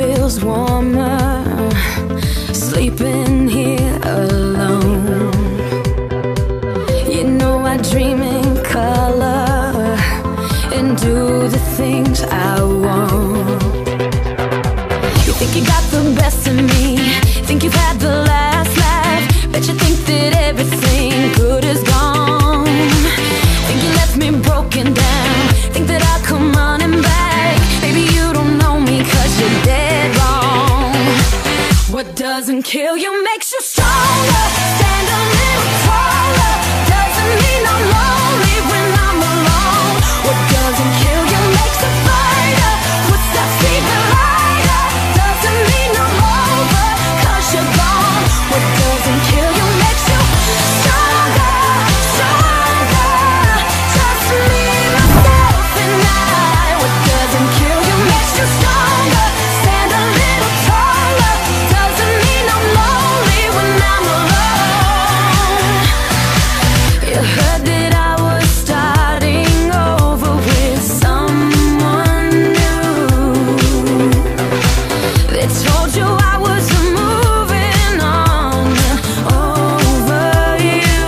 feels warmer sleeping here alone. You know I dream in color and do the things I want. You think you got the best of me, think you've had the last laugh, bet you think that everything good is gone. Think you left me broken down, think that I'll come running back. Baby, you don't know me 'cause you're dead wrong. What doesn't kill you makes you stronger. Stand a little taller. Doesn't mean I'm lonely when I'm alone. What doesn't kill you makes a fighter. Footsteps even lighter. Doesn't mean I'm over 'cause you're gone. What doesn't kill you makes you stronger, stronger. Just me, myself, and I. What doesn't kill you makes you stronger. Stand a little taller. Doesn't mean I'm lonely when I'm alone. You heard that I was starting over with someone new. They told you I was moving on over you.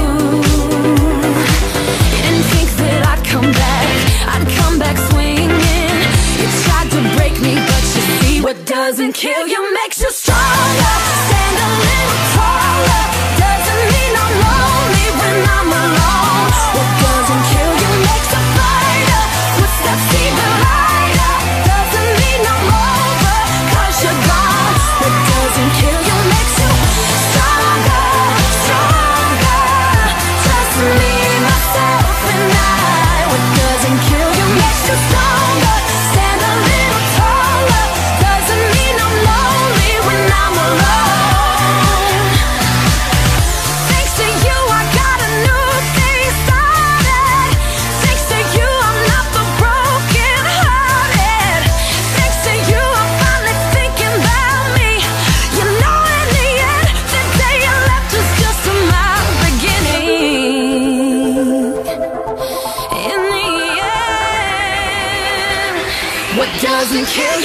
You didn't think that I'd come back swinging. You tried to break me, but you see what doesn't kill you makes you stronger. Stand a little taller. Doesn't mean I'm lonely when I'm alone. What doesn't kill you makes a fighter. Footsteps even lighter. Doesn't mean I'm over 'cause you're gone. What doesn't kill you makes you stronger, stronger. Just me, myself, and I. What doesn't kill you makes you stronger. Stand a little taller. Doesn't mean I'm lonely when I'm alone. Thanks to you, I got a new day started. Thanks to you, I'm not the broken hearted. Thanks to you, I'm finally thinking about me. You know, in the end, the day you left was just my beginning. In the end, what doesn't kill